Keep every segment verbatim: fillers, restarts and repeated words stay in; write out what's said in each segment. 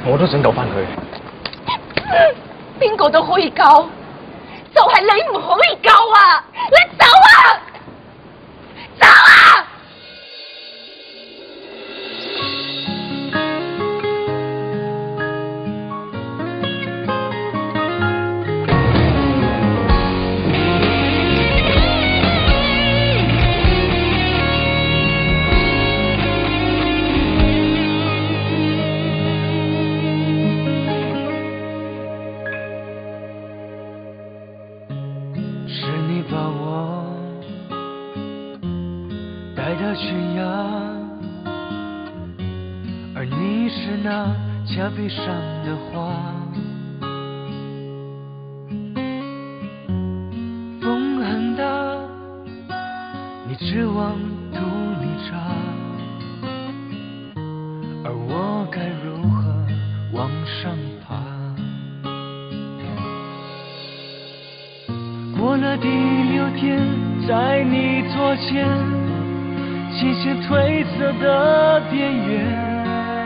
我都想救翻佢。 邊個都可以救，就係你唔可以救啊！你走啊！走啊！ 墙壁上的花，风很大，你指望渡你茶，而我该如何往上爬？过了第六天，在你左前，倾斜褪色的边缘。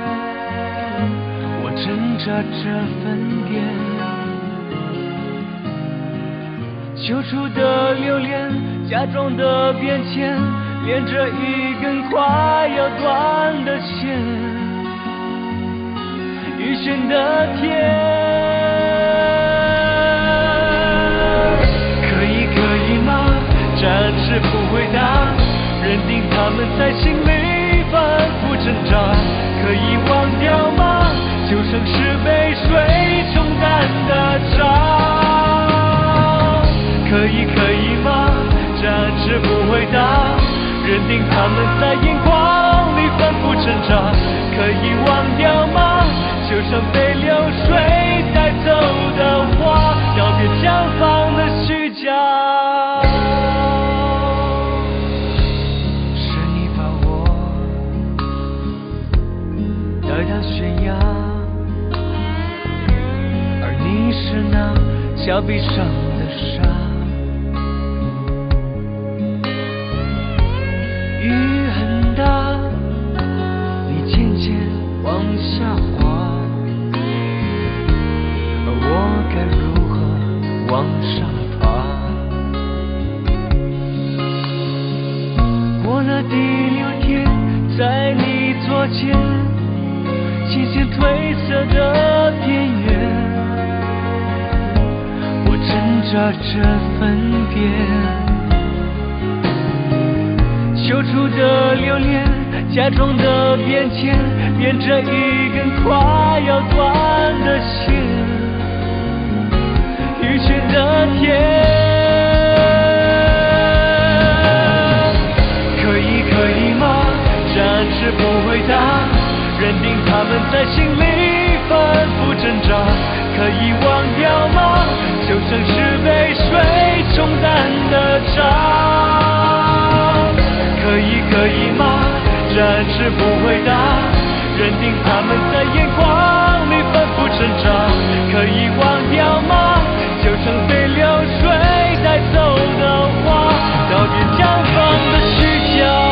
挣扎着分辨，揪出的留恋，假装的变迁，连着一根快要断的线。雨轩的天，可以可以吗？暂时不回答，认定他们在心里反复挣扎，可以忘掉吗？就剩是被水冲淡的茶，可以可以吗？暂时不回答，认定他们在眼眶里反复挣扎，可以忘掉吗？就像被流水带走的花，告别绽放的虚假。是你把我带到悬崖，你是那峭壁上的沙，雨很大，你渐渐往下滑，而我该如何往上爬？过了第六天，在你左前，倾斜褪色的边缘。挣扎着分辨，揪出的留恋，假装的变迁，连着一根快要断的线。雨轩的天，可以可以吗？暂时不回答，认定他们在心里反复挣扎，可以忘掉吗？就像是被水冲淡的茶，可以可以吗？暂时不回答，认定他们在眼眶里反复挣扎，可以忘掉吗？就像被流水带走的花，告别绽放的虚假。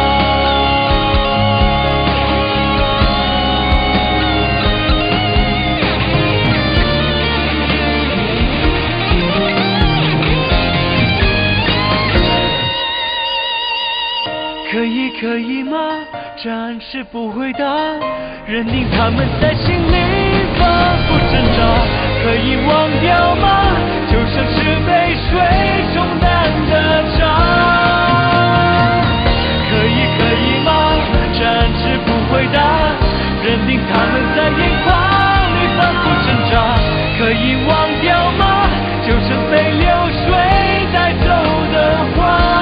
可以可以吗？暂时不回答，认定他们在心里反复挣扎，可以忘掉吗？就像是被水冲淡的茶，可以可以吗？暂时不回答，认定他们在眼眶里反复挣扎，可以忘掉吗？就像被流水带走的花，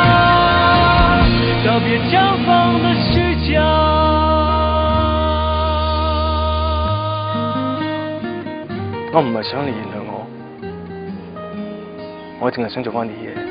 告别绽放的虚假。 我唔係想你原諒我，我淨係想做翻啲嘢。